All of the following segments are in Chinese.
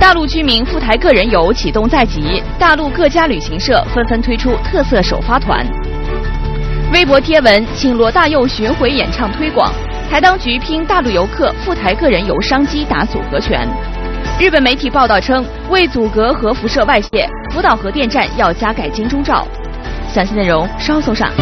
大陆居民赴台个人游启动在即，大陆各家旅行社纷纷推出特色首发团。微博贴文请罗大佑巡回演唱推广，台当局拼大陆游客赴台个人游商机打组合拳。日本媒体报道称，为阻隔核辐射外泄，福岛核电站要加盖金钟罩。详细内容稍送上。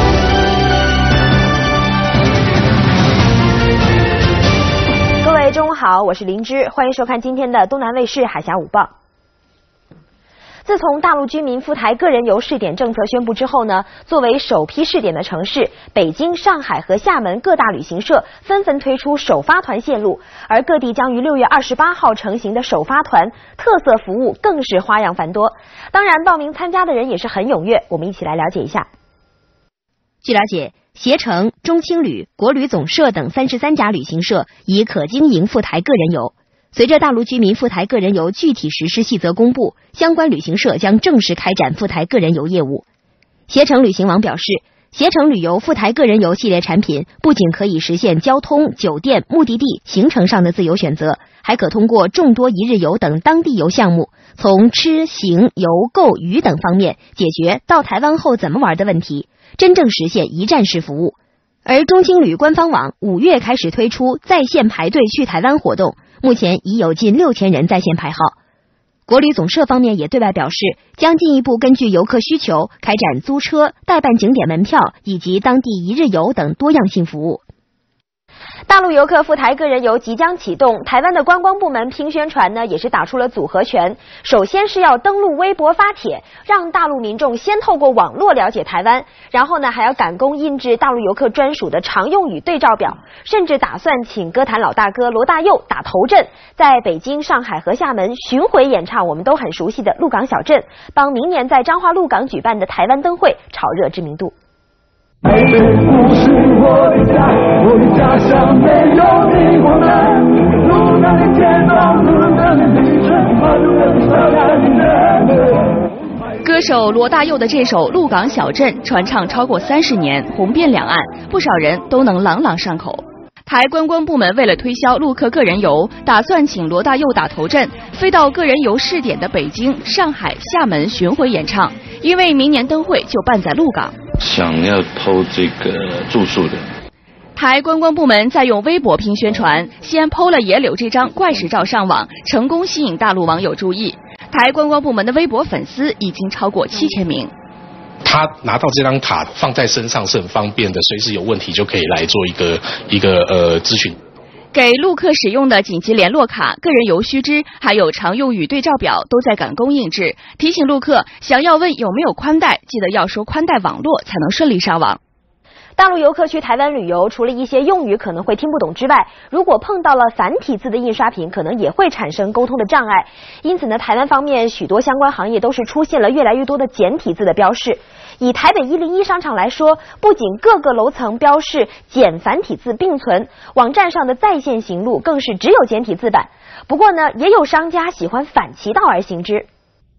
各位中午好，我是林芝，欢迎收看今天的东南卫视海峡午报。自从大陆居民赴台个人游试点政策宣布之后呢，作为首批试点的城市，北京、上海和厦门各大旅行社纷纷推出首发团线路，而各地将于6月28号成型的首发团特色服务更是花样繁多。当然，报名参加的人也是很踊跃，我们一起来了解一下。 据了解，携程、中青旅、国旅总社等33家旅行社已可经营赴台个人游。随着大陆居民赴台个人游具体实施细则公布，相关旅行社将正式开展赴台个人游业务。携程旅行网表示，携程旅游赴台个人游系列产品不仅可以实现交通、酒店、目的地、行程上的自由选择，还可通过众多一日游等当地游项目，从吃、行、游、购、娱等方面解决到台湾后怎么玩的问题，真正实现一站式服务。而中青旅官方网5月开始推出在线排队去台湾活动，目前已有近6000人在线排号。国旅总社方面也对外表示，将进一步根据游客需求开展租车、代办景点门票以及当地一日游等多样性服务。 大陆游客赴台个人游即将启动，台湾的观光部门拼宣传呢，也是打出了组合拳。首先是要登录微博发帖，让大陆民众先透过网络了解台湾，然后呢还要赶工印制大陆游客专属的常用语对照表，甚至打算请歌坛老大哥罗大佑打头阵，在北京、上海和厦门巡回演唱我们都很熟悉的鹿港小镇，帮明年在彰化鹿港举办的台湾灯会炒热知名度。 台北不是我的家，我的家乡没有你我们，路南的街道，路南的旅程，路南的漂亮的人。 歌手罗大佑的这首《鹿港小镇》传唱超过30年，红遍两岸，不少人都能朗朗上口。台观光部门为了推销陆客个人游，打算请罗大佑打头阵，飞到个人游试点的北京、上海、厦门巡回演唱，因为明年灯会就办在鹿港。 想要偷这个住宿的。 台观光部门在用微博拼宣传，先 PO 了野柳这张怪石照上网，成功吸引大陆网友注意。台观光部门的微博粉丝已经超过7000名。 他拿到这张卡放在身上是很方便的，随时有问题就可以来做一个咨询。 给陆客使用的紧急联络卡、个人游须知，还有常用语对照表都在赶工印制，提醒陆客想要问有没有宽带，记得要说宽带网络才能顺利上网。 大陆游客去台湾旅游，除了一些用语可能会听不懂之外，如果碰到了繁体字的印刷品，可能也会产生沟通的障碍。因此呢，台湾方面许多相关行业都是出现了越来越多的简体字的标示。以台北101商场来说，不仅各个楼层标示简繁体字并存，网站上的在线行路更是只有简体字版。不过呢，也有商家喜欢反其道而行之。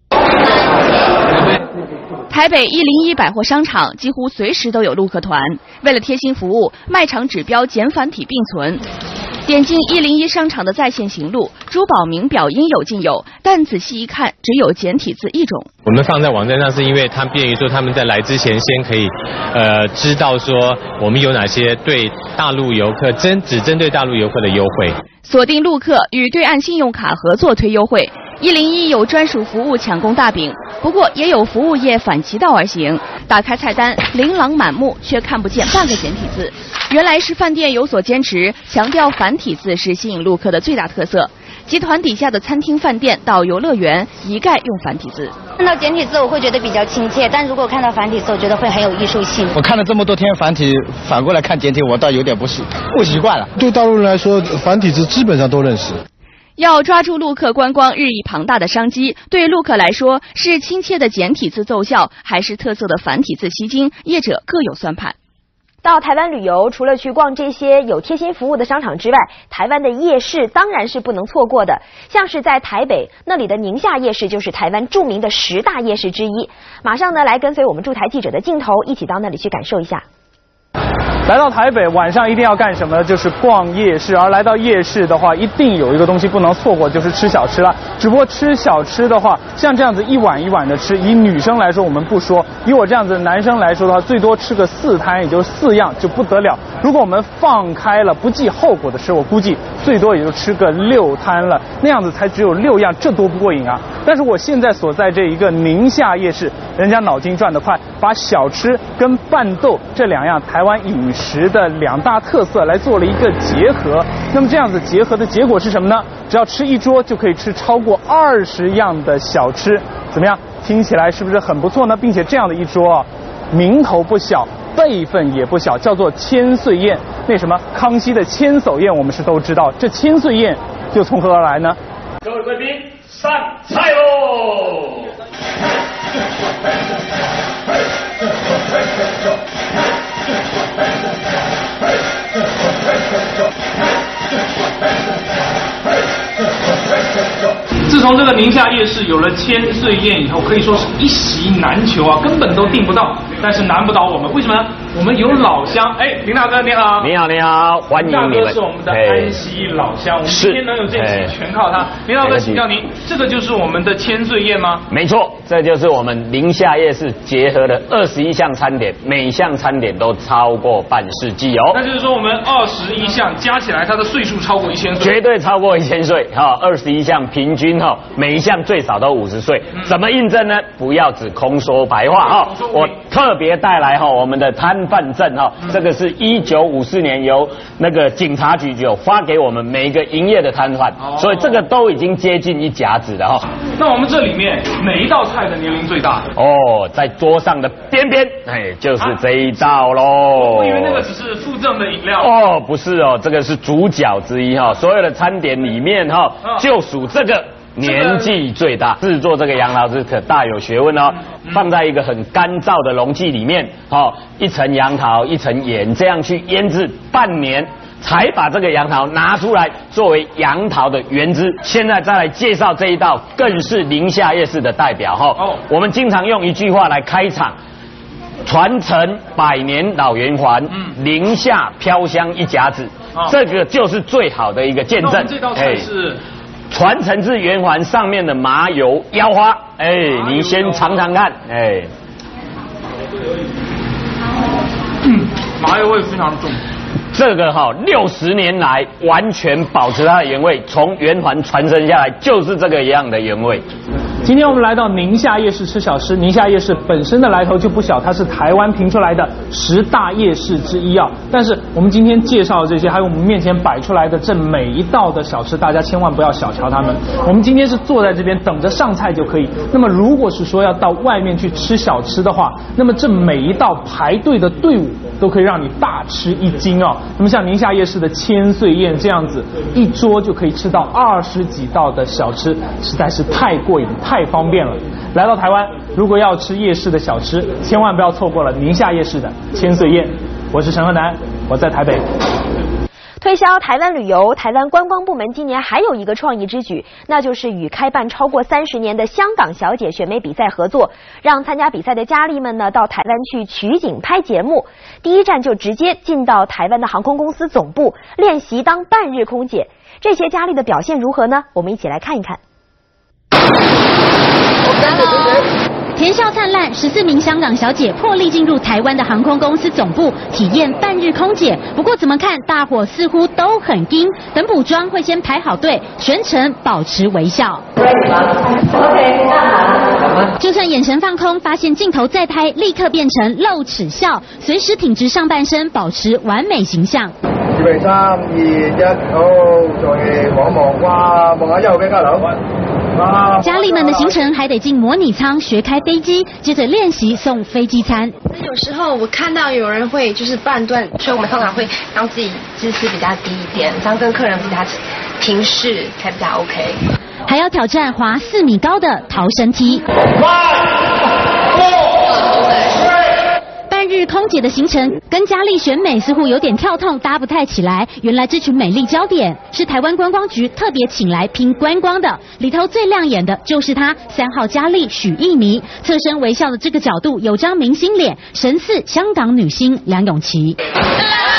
台北101百货商场几乎随时都有陆客团，为了贴心服务，卖场指标简繁体并存。点进101商场的在线行路，珠宝名表应有尽有，但仔细一看，只有简体字一种。 我们放在网站上是因为它便于说他们在来之前先可以知道说我们有哪些对大陆游客只针对大陆游客的优惠。 锁定陆客与对岸信用卡合作推优惠，101有专属服务抢攻大饼，不过也有服务业反其道而行，打开菜单琳琅满目，却看不见半个简体字。原来是饭店有所坚持，强调繁体字是吸引陆客的最大特色。集团底下的餐厅、饭店到游乐园一概用繁体字。 看到简体字我会觉得比较亲切，但如果看到繁体字，我觉得会很有艺术性。 我看了这么多天繁体，反过来看简体，我倒有点不习惯了。 对大陆人来说，繁体字基本上都认识。 要抓住陆客观光日益庞大的商机，对陆客来说是亲切的简体字奏效，还是特色的繁体字吸睛，业者各有算盘。 到台湾旅游，除了去逛这些有贴心服务的商场之外，台湾的夜市当然是不能错过的。像是在台北那里的宁夏夜市，就是台湾著名的10大夜市之一。马上呢，来跟随我们驻台记者的镜头，一起到那里去感受一下。 来到台北晚上一定要干什么呢？就是逛夜市。而来到夜市的话，一定有一个东西不能错过，就是吃小吃了。只不过吃小吃的话，像这样子一碗一碗的吃，以女生来说我们不说，以我这样子的男生来说的话，最多吃个4摊，也就是4样就不得了。如果我们放开了不计后果的吃，我估计最多也就吃个6摊了，那样子才只有6样，这多不过瘾啊！但是我现在所在这一个宁夏夜市，人家脑筋转得快，把小吃跟拌豆这2样台湾饮食的2大特色来做了一个结合。那么这样子结合的结果是什么呢？只要吃一桌就可以吃超过20样的小吃，怎么样？听起来是不是很不错呢？并且这样的一桌啊，名头不小，辈分也不小，叫做千岁宴。那什么康熙的千叟宴我们是都知道，这千岁宴又从何而来呢？ 各位贵宾，上菜喽！ 自从这个宁夏夜市有了千岁宴以后，可以说是一席难求啊，根本都订不到。但是难不倒我们，为什么呢？我们有老乡。哎，林大哥你好。 你好，你好，欢迎你们。 大哥是我们的安溪老乡，我们今天能有这期全靠他。林大哥，请教您，这个就是我们的千岁宴吗？ 没错，这就是我们宁夏夜市结合了21项餐点，每项餐点都超过半世纪哦。 那就是说我们21项加起来，它的岁数超过1000岁。 绝对超过1000岁哈，21项平均哈，每一项最少都50岁。怎么印证呢？不要只空说白话哈，我特别带来哈我们的摊贩证哈，这个是1954年由那个警察局就发给我们每一个营业的摊贩，所以这个都已经接近1甲子了哈。 那我们这里面哪一道菜的年龄最大？ 哦，在桌上的边边，哎，就是这一道喽。 我以为那个只是附赠的饮料。 哦，不是哦，这个是主角之一哈，所有的餐点里面哈，就属这个。年纪最大，制作这个杨桃汁可大有学问哦。放在一个很干燥的容器里面，一层杨桃，一层盐，这样去腌制半年，才把这个杨桃拿出来作为杨桃的原汁。现在再来介绍这一道，更是宁夏夜市的代表哈。我们经常用一句话来开场：传承100年老圆环，宁夏飘香1甲子。这个就是最好的一个见证。 这道菜是。 传承至圆环上面的麻油腰花，哎，你先尝尝看，哎， 麻油味非常重。 这个60年来完全保持它的原味，从圆环传承下来就是这个样的原味。 今天我们来到宁夏夜市吃小吃，宁夏夜市本身的来头就不小，它是台湾评出来的10大夜市之一啊。但是我们今天介绍的这些，还有我们面前摆出来的这每一道的小吃，大家千万不要小瞧它们。我们今天是坐在这边等着上菜就可以。那么如果是说要到外面去吃小吃的话，那么这每一道排队的队伍都可以让你大吃一惊哦。那么像宁夏夜市的千岁宴这样子，一桌就可以吃到20几道的小吃，实在是太过瘾太方便了。来到台湾，如果要吃夜市的小吃，千万不要错过了宁夏夜市的千岁宴。我是陈鹤南，我在台北。 推销台湾旅游，台湾观光部门今年还有一个创意之举，那就是与开办超过30年的香港小姐选美比赛合作，让参加比赛的佳丽们呢到台湾去取景拍节目。第一站就直接进到台湾的航空公司总部练习当半日空姐。这些佳丽的表现如何呢？我们一起来看一看。 甜笑灿烂，14名香港小姐破例进入台湾的航空公司总部体验半日空姐。不过怎么看，大伙似乎都很硬，等补妆会先排好队，全程保持微笑。就算眼神放空，发现镜头在拍，立刻变成露齿笑，随时挺直上半身，保持完美形象。 預備3、2、1，好，再望下右邊架樓。 佳丽们的行程还得进模拟舱学开飞机，接着练习送飞机餐。 有时候我看到有人会就是半段，所以我们通常会让自己姿势比较低一点，这样跟客人比较平视才比较 OK。 还要挑战滑4米高的逃生梯。半日空姐的行程跟佳丽选美似乎有点跳痛，搭不太起来。原来这群美丽焦点是台湾观光局特别请来拼观光的，里头最亮眼的就是她3号佳丽许艺妮，侧身微笑的这个角度有张明星脸，神似香港女星梁咏琪。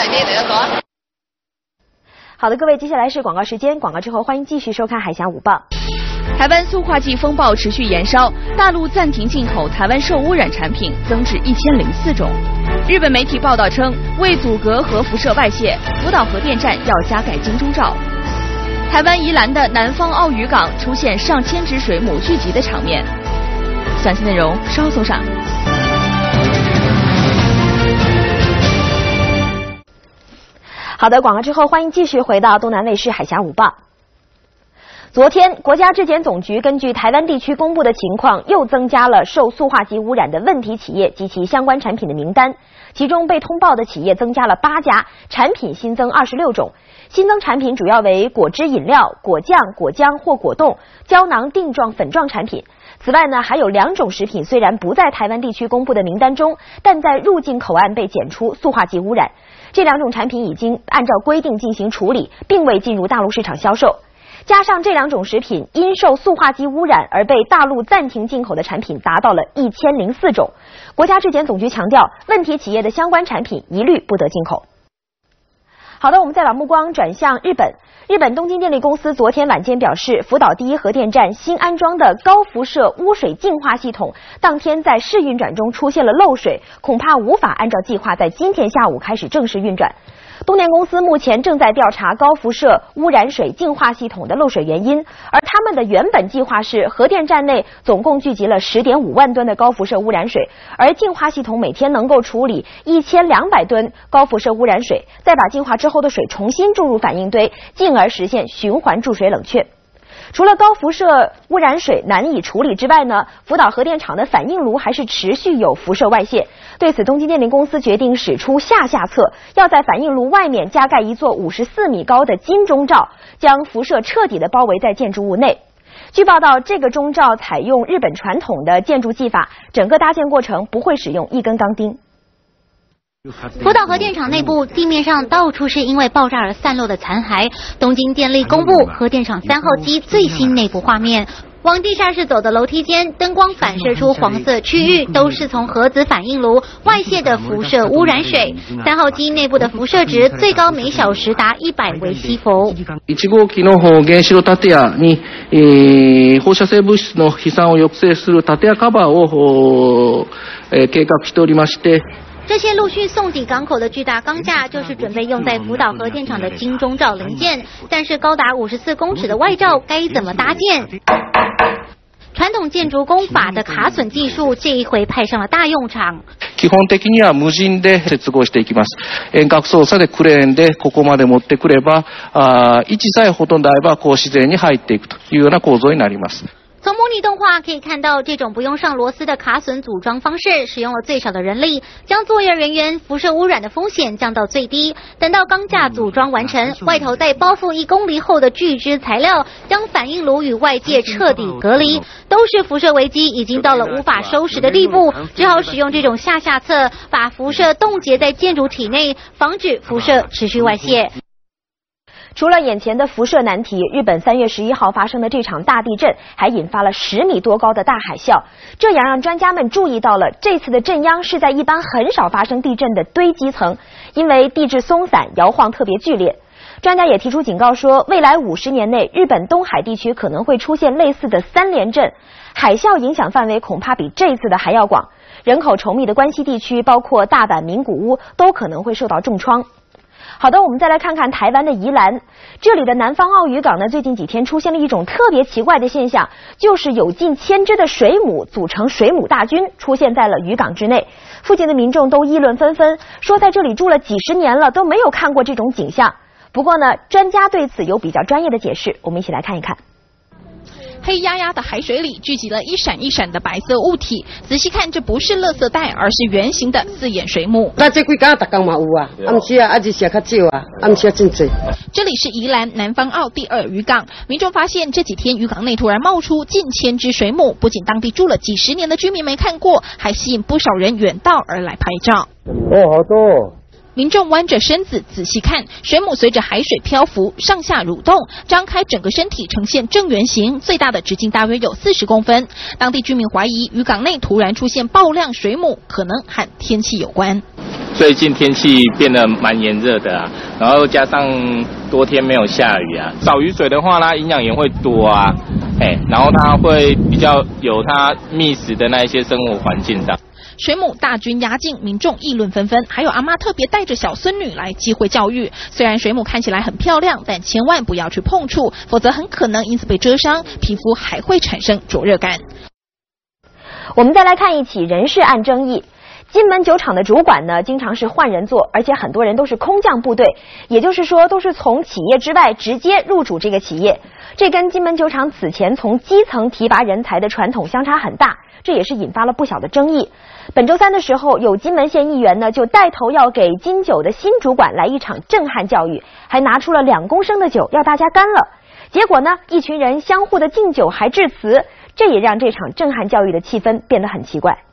好的，各位，接下来是广告时间，广告之后欢迎继续收看《海峡午报》。 台湾塑化剂风暴持续延烧，大陆暂停进口台湾受污染产品增至1004种。日本媒体报道称，为阻隔核辐射外泄，福岛核电站要加盖金钟罩。台湾宜兰的南方澳渔港出现上千只水母聚集的场面。详细内容稍后送上。 好的，广告之后欢迎继续回到东南卫视《海峡午报》。昨天，国家质检总局根据台湾地区公布的情况，又增加了受塑化剂污染的问题企业及其相关产品的名单。其中被通报的企业增加了8家，产品新增26种。新增产品主要为果汁饮料、果酱、果浆或果冻、胶囊定状、粉状产品。此外呢，还有2种食品虽然不在台湾地区公布的名单中，但在入境口岸被检出塑化剂污染。这2种产品已经按照规定进行处理，并未进入大陆市场销售。加上这2种食品因受塑化剂污染而被大陆暂停进口的产品达到了1004种。国家质检总局强调，问题企业的相关产品一律不得进口。好的，我们再把目光转向日本。日本东京电力公司昨天晚间表示，福岛第一核电站新安装的高辐射污水净化系统当天在试运转中出现了漏水，恐怕无法按照计划在今天下午开始正式运转。东电公司目前正在调查高辐射污染水净化系统的漏水原因，而他们的原本计划是核电站内总共聚集了10.5万吨的高辐射污染水，而净化系统每天能够处理1200吨高辐射污染水，再把净化之后的水重新注入反应堆，进而实现循环注水冷却。除了高辐射污染水难以处理之外呢，福岛核电厂的反应炉还是持续有辐射外泄。对此，东京电力公司决定使出下策，要在反应炉外面加盖一座54米高的金钟罩，将辐射彻底的包围在建筑物内。据报道，这个钟罩采用日本传统的建筑技法，整个搭建过程不会使用一根钢钉。 福岛核电厂内部地面上到处是因为爆炸而散落的残骸。东京电力公布核电厂3号机最新内部画面。往地下室走的楼梯间，灯光反射出黄色区域，都是从核子反应炉外泄的辐射污染水。3号機内部的辐射值最高每小時達100微西弗。 1号機の原子炉建屋に、放射性物質の飛散を抑制する建屋カバーを、計画しておりまして。 这些陆续送抵港口的巨大钢架，就是准备用在福岛核电厂的金钟罩零件。但是高达54公尺的外罩该怎么搭建？传统建筑工法的卡榫技術，这一回派上了大用場。 基本的には無人で接合していきます。遠隔操作でクレーンでここまで持ってくれば、位置さえほとんど合えばこう自然に入っていくというような構造になります。 从模拟动画可以看到，这种不用上螺丝的卡榫组装方式，使用了最少的人力，将作业人员辐射污染的风险降到最低。等到钢架组装完成，外头再包覆1公厘厚的聚酯材料，将反应炉与外界彻底隔离。都是辐射危机已经到了无法收拾的地步，只好使用这种下策，把辐射冻结在建筑体内，防止辐射持续外泄。 除了眼前的辐射难题，日本3月11号发生的这场大地震还引发了10米多高的大海啸，这样让专家们注意到了这次的震央是在一般很少发生地震的堆积层，因为地质松散，摇晃特别剧烈。专家也提出警告说，未来50年内，日本东海地区可能会出现类似的3连震，海啸影响范围恐怕比这次的还要广，人口稠密的关西地区，包括大阪、名古屋，都可能会受到重创。好的，我们再来看看台湾的宜兰，这里的南方澳渔港呢，最近几天出现了一种特别奇怪的现象，就是有近1000只的水母组成水母大军出现在了渔港之内，附近的民众都议论纷纷，说在这里住了几10年了都没有看过这种景象。不过呢，专家对此有比较专业的解释，我们一起来看一看。 黑压压的海水里聚集了一闪一闪的白色物体，仔细看，这不是垃圾袋，而是圆形的4眼水母。 那这几天大家嘛有啊，不是啊，日时较少啊，不是真多。 这里是宜兰南方澳第2渔港，民众发现这几天渔港内突然冒出近1000只水母，不仅当地住了几10年的居民没看过，还吸引不少人远道而来拍照。 哦，好多。 民众弯着身子仔细看，水母随着海水漂浮，上下蠕动，张开整个身体呈现正圆形，最大的直径大约有40公分。当地居民怀疑渔港内突然出现爆量水母，可能和天气有关。 最近天气变得蛮炎热的啊，然后加上多天没有下雨啊，少雨水的话呢，营养也会多啊，然后它会比较有它觅食的那一些生活环境上。 水母大军压境，民众议论纷纷，还有阿妈特别带着小孙女来机会教育。虽然水母看起来很漂亮，但千万不要去碰触，否则很可能因此被蛰伤，皮肤还会产生灼热感。 我们再来看一起人事案争议。金门酒厂的主管呢，经常是换人做，而且很多人都是空降部队，也就是说都是从企业之外直接入主这个企业。这跟金门酒厂此前从基层提拔人才的传统相差很大，这也是引发了不小的争议。本周三的时候，有金门县议员呢就带头要给金酒的新主管来一场震撼教育，还拿出了2公升的酒要大家干了。结果呢，一群人相互的敬酒还致辞，这也让这场震撼教育的气氛变得很奇怪。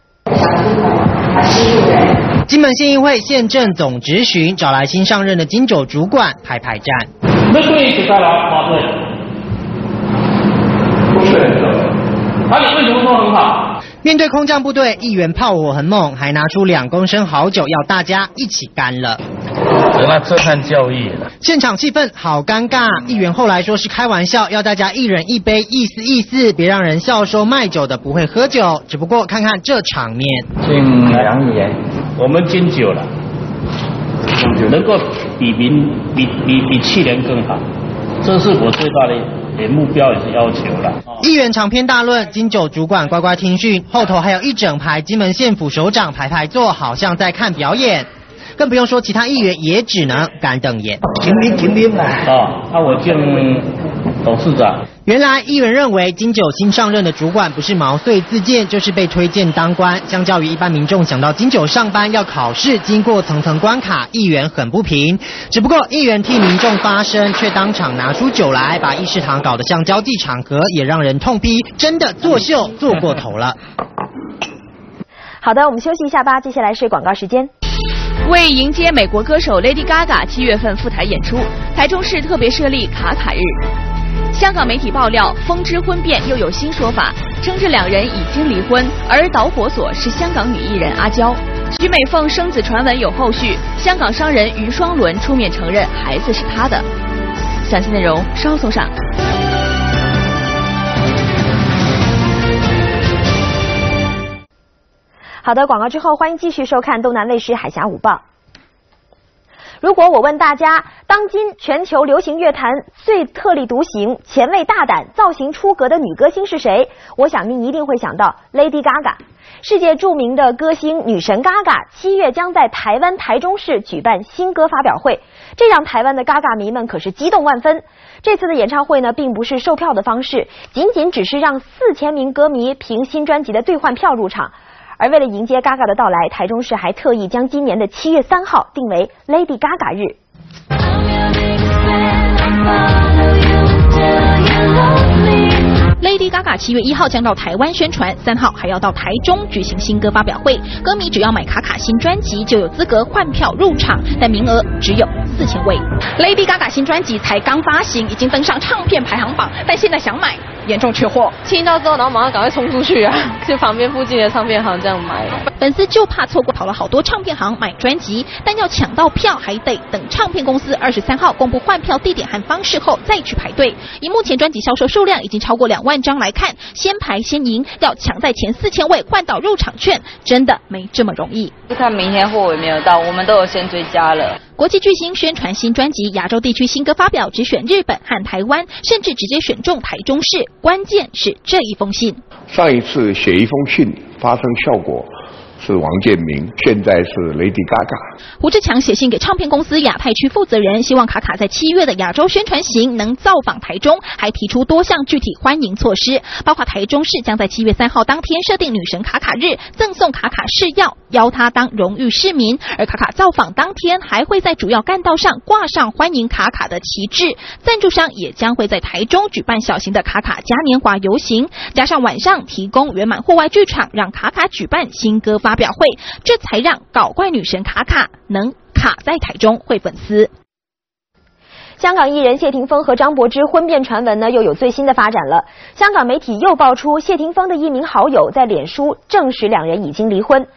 金门县议会县政总质询找来新上任的金酒主管排排站。 那对就代表矛盾，不是很正。那你为什么说很好？ 面对空降部队，议员炮火很猛，还拿出2公升好酒要大家一起干了。 那震撼教育了， 现场气氛好尴尬。议员后来说是开玩笑，要大家一人一杯，意思，别让人笑说卖酒的不会喝酒。只不过看看这场面， 敬2言，我们敬酒了，能够比去年更好，这是我最大的目标也是要求了。 议员长篇大论，金酒主管乖乖听训，后头还有一整排金门县府首长排坐，好像在看表演。更不用说其他议员也只能干瞪眼。 请领啊！那我敬董事长。 原来议员认为金酒新上任的主管不是毛遂自荐，就是被推荐当官。相较于一般民众想到金酒上班要考试，经过层层关卡，议员很不平。只不过议员替民众发声，却当场拿出酒来，把议事堂搞得像交际场合，也让人痛批真的作秀做过头了。 好的，我们休息一下吧，接下来是广告时间。 为迎接美国歌手 Lady Gaga 7月份赴台演出，台中市特别设立卡卡日。香港媒体爆料，风之婚变又有新说法，称这2人已经离婚，而导火索是香港女艺人阿娇。徐美凤生子传闻有后续，香港商人余双伦出面承认孩子是她的。详细内容稍后送上。 好的，广告之后欢迎继续收看东南卫视海峡午报。如果我问大家，当今全球流行乐坛最特立独行、前卫大胆、造型出格的女歌星是谁？我想您一定会想到 Lady Gaga。世界著名的歌星女神 Gaga 7月将在台湾台中市举办新歌发表会，这让台湾的 Gaga 迷们可是激动万分。这次的演唱会呢，并不是售票的方式，仅只是让4000名歌迷凭新专辑的兑换票入场。而为了迎接 Gaga 的到来，台中市还特意将今年的7月3号定为 Lady Gaga 日。 Lady Gaga 7月1号将到台湾宣传，3号还要到台中举行新歌发表会。歌迷只要买卡卡新专辑就有资格换票入场，但名额只有4000位。Lady Gaga 新专辑才刚发行，已经登上唱片排行榜，但现在想买严重缺货。 听到之后，然后马上赶快冲出去啊，去旁边附近的唱片行这样买。 粉丝就怕错过，跑了好多唱片行买专辑，但要抢到票还得等唱片公司23号公布换票地点和方式后再去排队。以目前专辑销售数量已经超过2万张来看，先排先赢，要抢在前4000位换到入场券，真的没这么容易。 就看明天货有没有到，我们都有先追加了。 国际巨星宣传新专辑，亚洲地区新歌发表只选日本和台湾，甚至直接选中台中市。关键是这一封信。 上一次写一封信发生效果是王建民，现在是 Lady Gaga。 胡志强写信给唱片公司亚太区负责人，希望卡卡在7月的亚洲宣传行能造访台中，还提出多项具体欢迎措施，包括台中市将在7月3号当天设定女神卡卡日，赠送卡卡市药，邀她当荣誉市民。而卡卡造访当天还会在主要干道上挂上欢迎卡卡的旗帜，赞助商也将会在台中举办小型的卡卡嘉年华游行，加上晚上提供圆满户外剧场，让卡卡举办新歌发表会，这才让搞怪女神卡卡能卡在台中会粉丝。 香港艺人谢霆锋和张柏芝婚变传闻呢又有最新的发展了。香港媒体又爆出谢霆锋的一名好友在脸书证实2人已经离婚。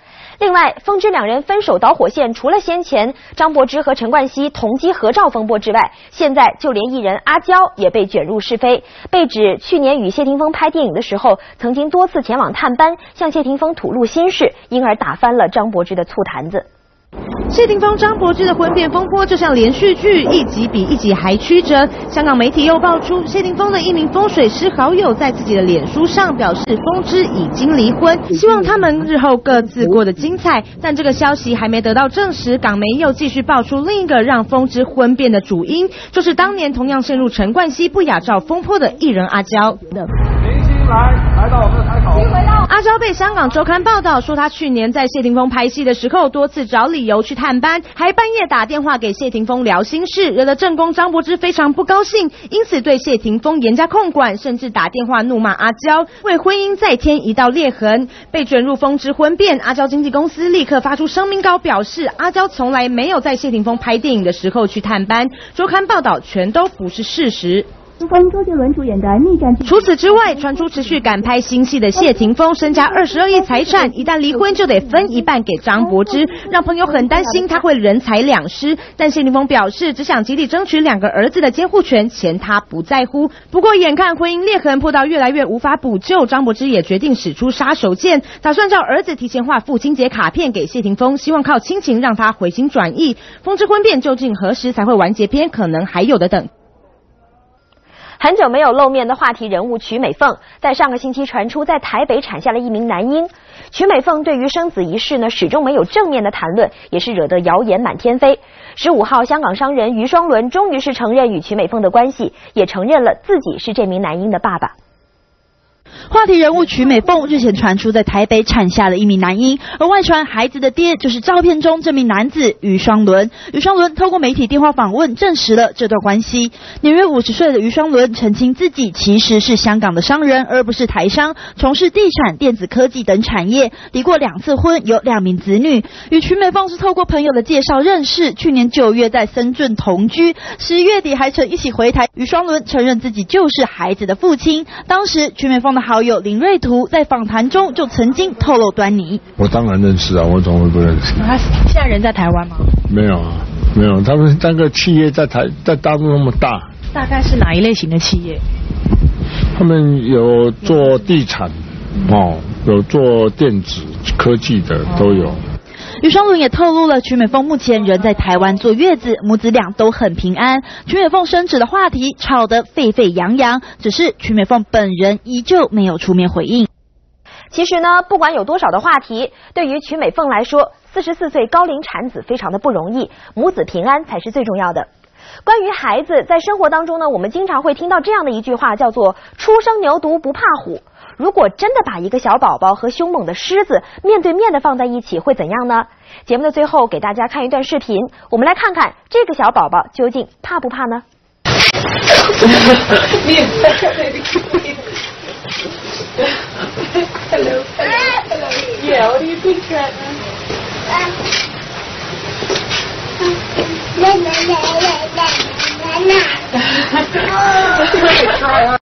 另外，风之两人分手导火线，除了先前张柏芝和陈冠希同机合照风波之外，现在就连艺人阿娇也被卷入是非，被指去年与谢霆锋拍电影的时候，曾经多次前往探班，向谢霆锋吐露心事，因而打翻了张柏芝的醋坛子。 谢霆锋、张柏芝的婚变风波就像连续剧，一集比一集还曲折。香港媒体又爆出，谢霆锋的一名风水师好友在自己的脸书上表示，风之已经离婚，希望他们日后各自过得精彩。但这个消息还没得到证实，港媒又继续爆出另一个让风之婚变的主因，就是当年同样陷入陈冠希不雅照风波的艺人阿娇。来到我们的台口。阿娇被香港周刊报道说，她去年在谢霆锋拍戏的时候，多次找理由去探班，还半夜打电话给谢霆锋聊心事，惹得正宫张柏芝非常不高兴，因此对谢霆锋严加控管，甚至打电话怒骂阿娇，为婚姻再添一道裂痕。被卷入风之婚变，阿娇经纪公司立刻发出声明稿表示，阿娇从来没有在谢霆锋拍电影的时候去探班，周刊报道全都不是事实。 周杰伦主演的逆战。 除此之外，传出持续赶拍新戏的谢霆锋身家22亿财产，一旦离婚就得分一半给张柏芝，让朋友很担心他会人财两失。但谢霆锋表示，只想极力争取2个儿子的监护权，钱他不在乎。不过眼看婚姻裂痕破到越来越无法补救，张柏芝也决定使出杀手锏，打算叫儿子提前画父亲节卡片给谢霆锋，希望靠亲情让他回心转意。风之婚变究竟何时才会完结篇，可能还有的等。 很久没有露面的话题人物曲美凤，在上个星期传出在台北产下了一名男婴。曲美凤对于生子一事呢，始终没有正面的谈论，也是惹得谣言满天飞。15号，香港商人余双伦终于是承认与曲美凤的关系，也承认了自己是这名男婴的爸爸。 话题人物曲美凤日前传出在台北产下了一名男婴，而外传孩子的爹就是照片中这名男子余双伦。余双伦透过媒体电话访问证实了这段关系。年约50岁的余双伦澄清自己其实是香港的商人，而不是台商，从事地产、电子科技等产业，离过2次婚，有2名子女。与曲美凤是透过朋友的介绍认识，去年9月在深圳同居，11月底还曾一起回台。余双伦承认自己就是孩子的父亲。当时曲美凤的好友林瑞图在访谈中就曾经透露端倪。 我当然认识啊，我怎么会不认识？ 他现在人在台湾吗？ 没有啊，没有。他们那个企业在大陆那么大。 大概是哪一类型的企业？ 他们有做地产，有做电子科技的都有。 余双伦也透露了曲美凤目前人在台湾坐月子，母子俩都很平安。曲美凤生子的话题吵得沸沸扬扬，只是曲美凤本人依旧没有出面回应。 其实呢，不管有多少的话题，对于曲美凤来说，44岁高龄产子非常的不容易，母子平安才是最重要的。关于孩子，在生活当中呢，我们经常会听到这样的一句话，叫做初生牛犊不怕虎。如果真的把一个小宝宝和凶猛的狮子面对面的放在一起，会怎样呢？节目的最后给大家看一段视频，我们来看看这个小宝宝究竟怕不怕呢 ？Hello. Yeah, what do you think, Grandma?